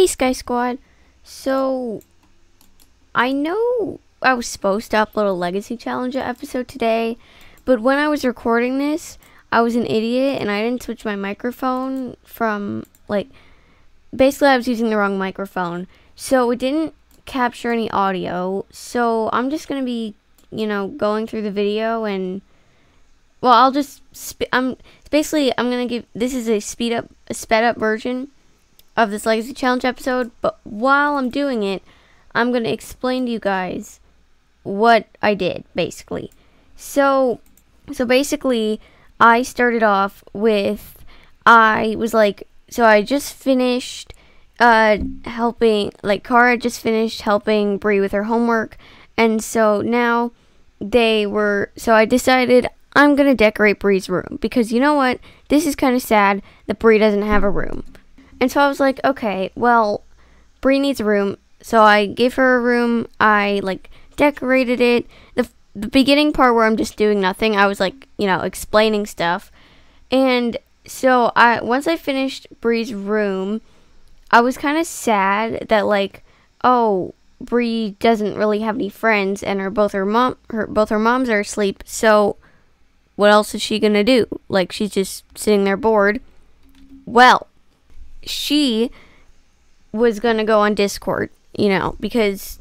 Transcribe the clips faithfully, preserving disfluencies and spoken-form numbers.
Hey Sky Squad, so I know I was supposed to upload a Legacy Challenger episode today, but when I was recording this, I was an idiot and I didn't switch my microphone from, like, basically I was using the wrong microphone, so it didn't capture any audio, so I'm just going to be, you know, going through the video and, well, I'll just, sp I'm, basically, I'm going to give, this is a speed up, a sped up version of this Legacy Challenge episode, but while I'm doing it, I'm going to explain to you guys what I did, basically. So, so basically, I started off with, I was like, so I just finished uh, helping, like, Cara just finished helping Bree with her homework, and so now they were, so I decided I'm going to decorate Bree's room, because you know what, this is kind of sad that Bree doesn't have a room. And so I was like, okay, well, Bree needs a room. So I gave her a room. I, like, decorated it. The, the beginning part where I'm just doing nothing, I was, like, you know, explaining stuff. And so I once I finished Bree's room, I was kind of sad that, like, oh, Bree doesn't really have any friends, and her both her mom, her both her moms are asleep. So what else is she gonna do? Like, she's just sitting there bored. Well, she was gonna go on Discord, you know, because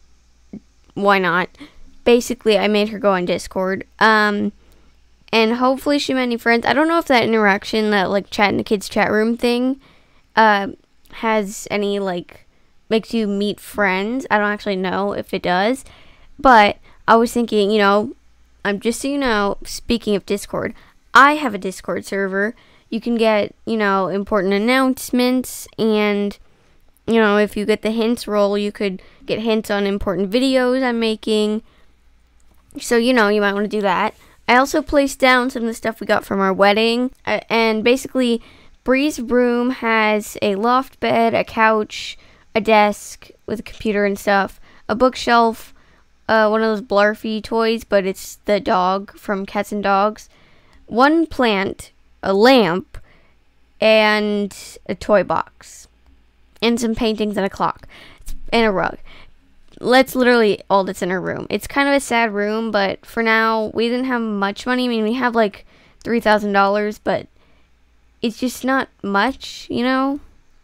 why not? Basically, I made her go on Discord, um, and hopefully she met any friends. I don't know if that interaction, that, like, chat in the kids chat room thing, uh, has any, like, makes you meet friends. I don't actually know if it does, but I was thinking, you know, I'm just so you know, speaking of Discord, I have a Discord server. You can get, you know, important announcements, and, you know, if you get the hints roll, you could get hints on important videos I'm making. So, you know, you might want to do that. I also placed down some of the stuff we got from our wedding, uh, and basically, Bree's room has a loft bed, a couch, a desk with a computer and stuff, a bookshelf, uh, one of those Blarfy toys, but it's the dog from Cats and Dogs, one plant, a lamp, and a toy box, and some paintings and a clock, and a rug. That's literally all that's in her room. It's kind of a sad room, but for now, we didn't have much money. I mean, we have like three thousand dollars, but it's just not much, you know?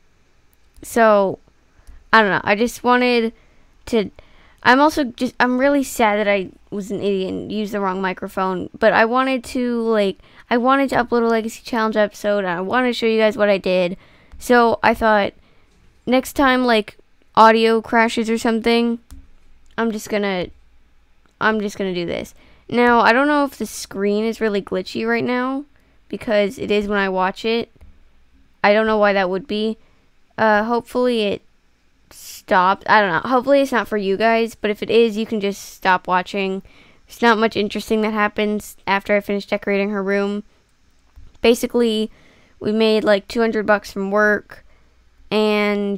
So, I don't know. I just wanted to, I'm also just, I'm really sad that I was an idiot and used the wrong microphone, but I wanted to, like, I wanted to upload a Legacy Challenge episode, and I wanted to show you guys what I did. So I thought, next time, like, audio crashes or something, I'm just gonna, I'm just gonna do this. Now, I don't know if the screen is really glitchy right now, because it is when I watch it. I don't know why that would be. Uh, hopefully it stopped. I don't know. Hopefully it's not for you guys, but if it is, you can just stop watching. There's not much interesting that happens after I finish decorating her room. Basically, we made like two hundred bucks from work, and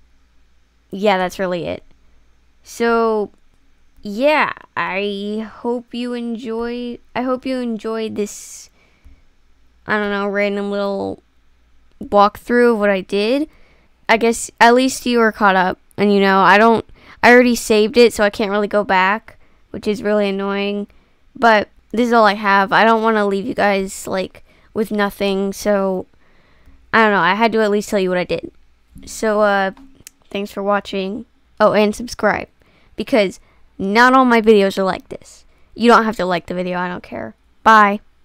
yeah, that's really it. So, yeah, I hope you enjoy, I hope you enjoyed this, I don't know, random little walkthrough of what I did. I guess at least you are caught up, and you know, I don't, I already saved it, so I can't really go back, which is really annoying, but this is all I have. I don't want to leave you guys, like, with nothing, so, I don't know, I had to at least tell you what I did. So, uh, thanks for watching. Oh, and subscribe, because not all my videos are like this. You don't have to like the video, I don't care. Bye.